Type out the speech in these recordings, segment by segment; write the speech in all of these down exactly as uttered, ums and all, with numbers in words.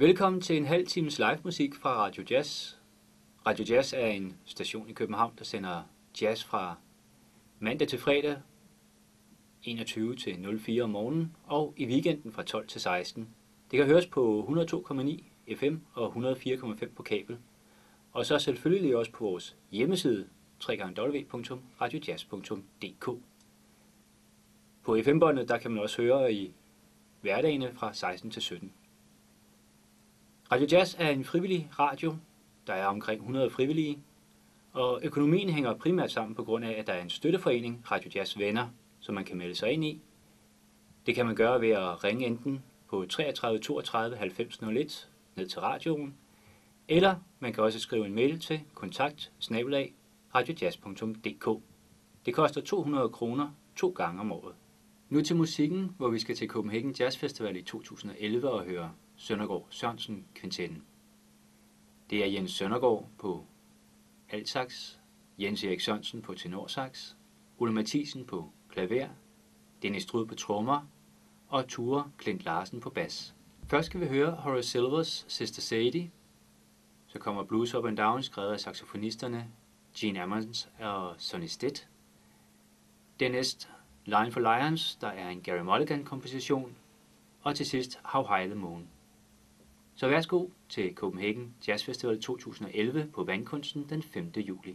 Velkommen til en halv times live musik fra Radio Jazz. Radio Jazz er en station i København, der sender jazz fra mandag til fredag enogtyve til nul fire om morgenen og i weekenden fra tolv til seksten. Det kan høres på hundrede og to komma ni F M og hundrede og fire komma fem på kabel. Og så selvfølgelig også på vores hjemmeside w w w punktum radio jazz punktum d k. På F M-båndet der kan man også høre i hverdagene fra seksten til sytten. Radio Jazz er en frivillig radio. Der er omkring hundrede frivillige, og økonomien hænger primært sammen på grund af, at der er en støtteforening, Radio Jazz Venner, som man kan melde sig ind i. Det kan man gøre ved at ringe enten på treogtredive toogtredive halvfems nul et ned til radioen, eller man kan også skrive en mail til kontakt bindestreg radio jazz punktum d k. Det koster to hundrede kroner to gange om året. Nu til musikken, hvor vi skal til Copenhagen Jazz Festival i to tusind og elleve og høre Søndergaard Sørensen Kvintetten. Det er Jens Søndergaard på altsax, Jens Erik Sørensen på tenorsax, Ole Mathisen på klaver, Dennis Strud på trommer og Ture Klint Larsen på bas. Først skal vi høre Horace Silvers Sister Sadie. Så kommer Blues Up and Down, skrevet af saxofonisterne Gene Ammons og Sonny Stitt. Dernæst Line for Lions, der er en Gary Mulligan-komposition. Og til sidst How High the Moon. Så værsgo til Copenhagen Jazz Festival to tusind og elleve på Vandkunsten den femte juli.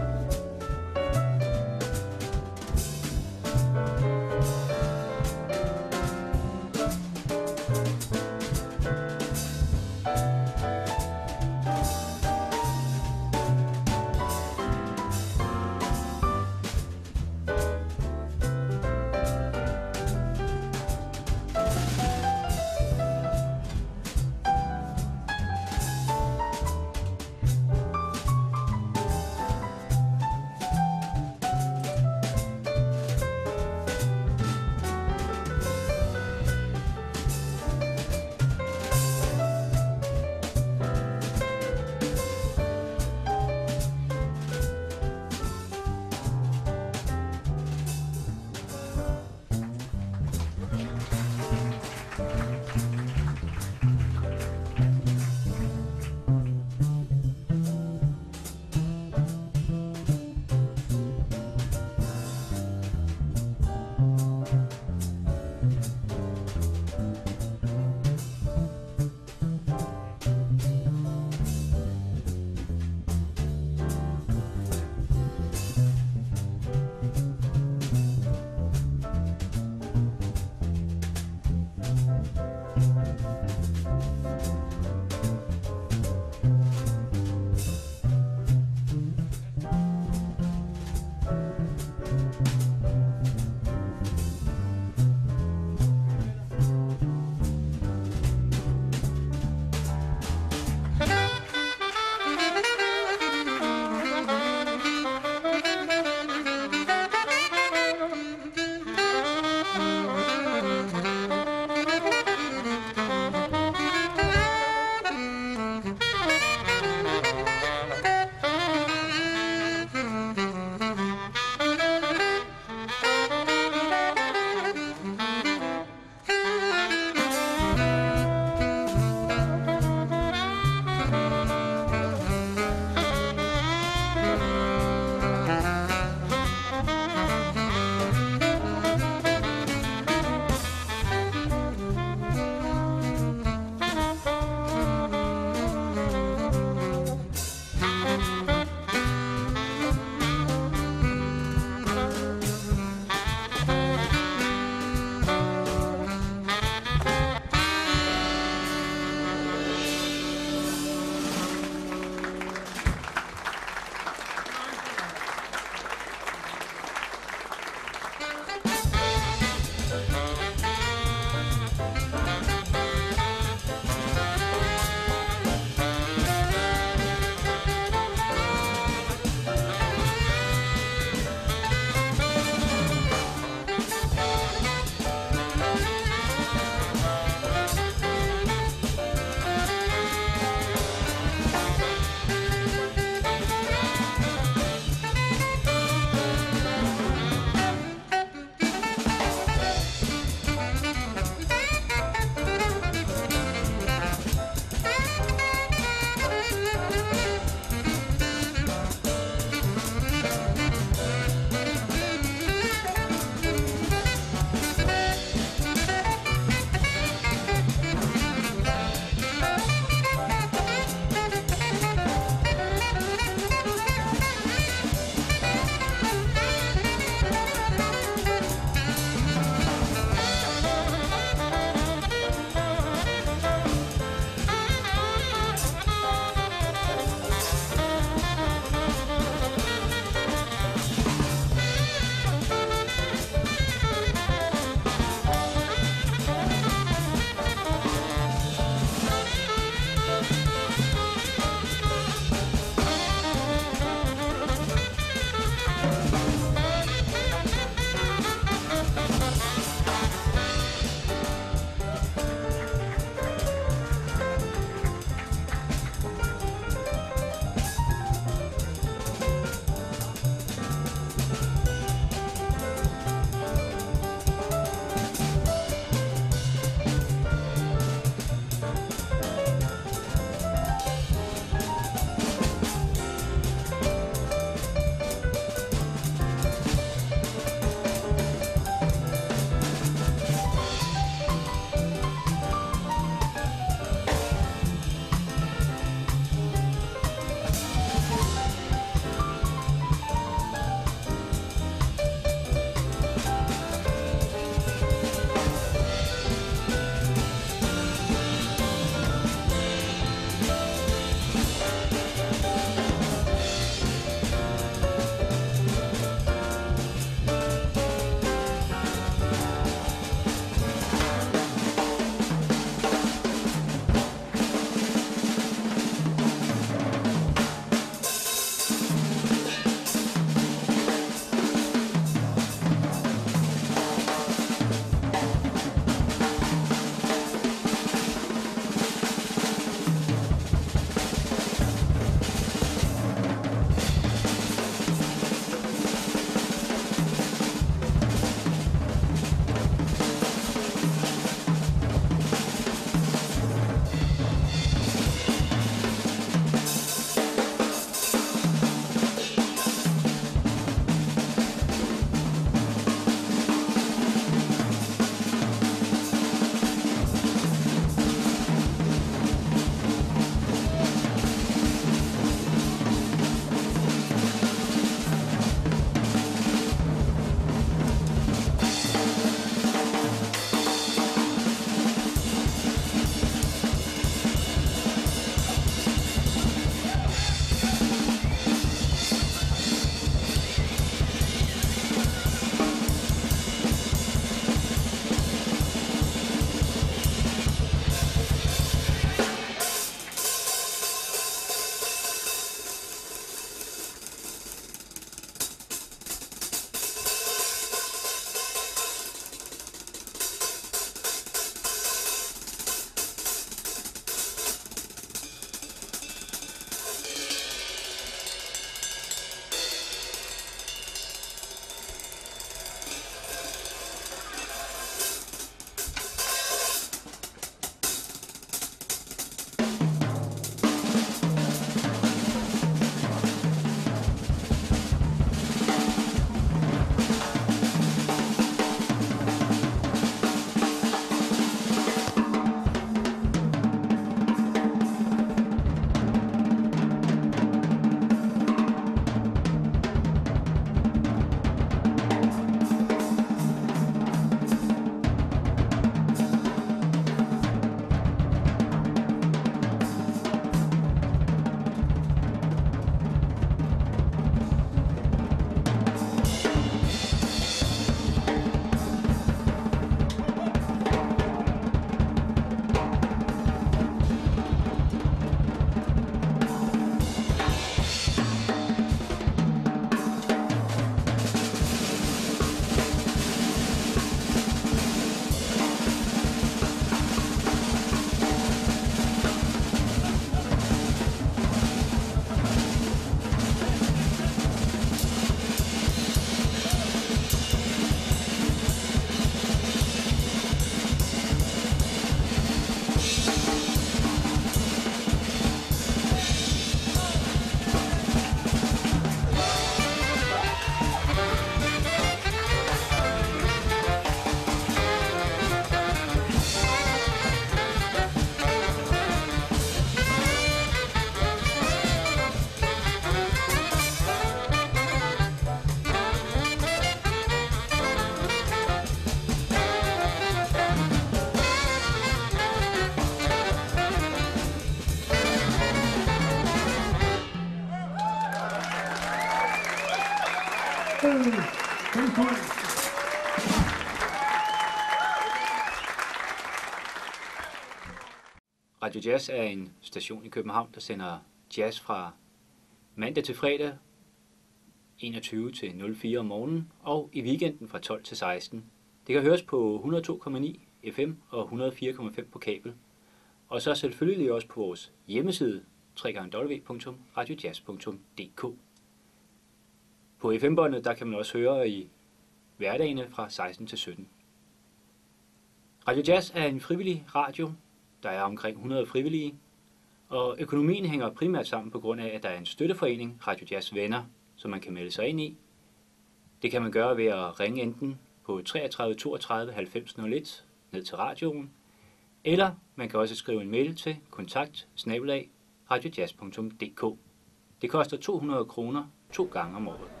Radio Jazz er en station i København, der sender jazz fra mandag til fredag enogtyve til nul fire om morgenen og i weekenden fra tolv til seksten. Det kan høres på hundrede og to komma ni F M og hundrede og fire komma fem på kabel. Og så selvfølgelig også på vores hjemmeside w w w punktum radio jazz punktum d k. På F M-båndet der kan man også høre i hverdagene fra seksten til sytten. Radio Jazz er en frivillig radio. Der er omkring hundrede frivillige, og økonomien hænger primært sammen på grund af, at der er en støtteforening, Radio Jazz Venner, som man kan melde sig ind i. Det kan man gøre ved at ringe enten på treogtredive toogtredive halvfems nul et ned til radioen, eller man kan også skrive en mail til kontakt snabel-a radio jazz punktum d k. Det koster to hundrede kroner to gange om året.